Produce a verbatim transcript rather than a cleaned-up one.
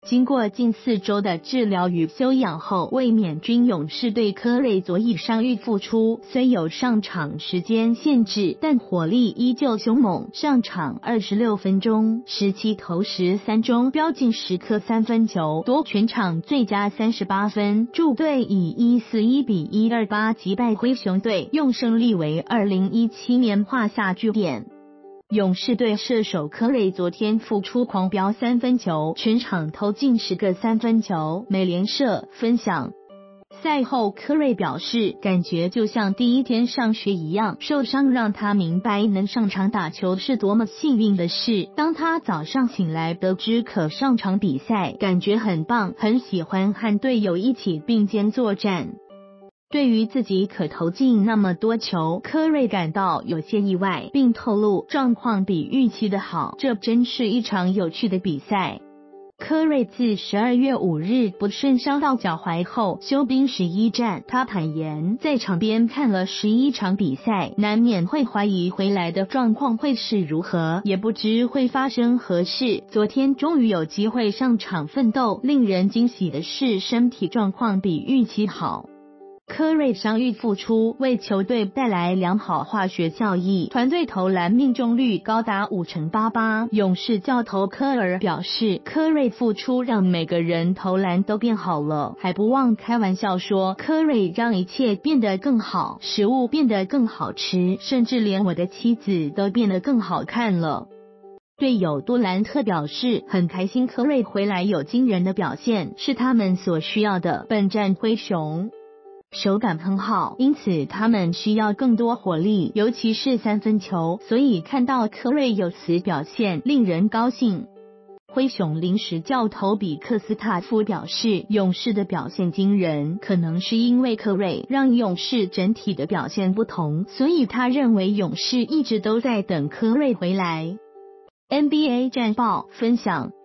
经过近四周的治疗与休养后，卫冕军勇士队科瑞佐以伤愈复出，虽有上场时间限制，但火力依旧凶猛。上场二十六分钟，十七投十三中，飙进十颗三分球，夺全场最佳三十八分，助队以一四一比一二八击败灰熊队，用胜利为二零一七年画下句点。勇士队射手科瑞昨天复出狂飙三分球，全场投进十个三分球，美联社分享。赛后科瑞表示，感觉就像第一天上学一样，受伤让他明白能上场打球是多么幸运的事。当他早上醒来得知可上场比赛，感觉很棒，很喜欢和队友一起并肩作战。对于自己可投进那么多球，科瑞感到有些意外，并透露状况比预期的好，这真是一场有趣的比赛。科瑞自十二月五日不慎伤到脚踝后休兵十一战，他坦言在场边看了十一场比赛，难免会怀疑回来的状况会是如何，也不知会发生何事。昨天终于有机会上场奋斗，令人惊喜的是身体状况比预期好。科瑞伤愈复出，为球队带来良好化学效益，团队投篮命中率高达五成八八。勇士教头科尔表示，科瑞复出让每个人投篮都变好了，还不忘开玩笑说，科瑞让一切变得更好，食物变得更好吃，甚至连我的妻子都变得更好看了。队友杜兰特表示很开心科瑞回来有惊人的表现，是他们所需要的。本战灰熊手感很好，因此他们需要更多火力，尤其是三分球，所以看到科瑞有此表现令人高兴。灰熊临时教头比克斯塔夫表示，勇士的表现惊人，可能是因为科瑞让勇士整体的表现不同，所以他认为勇士一直都在等科瑞回来。N B A 战报分享。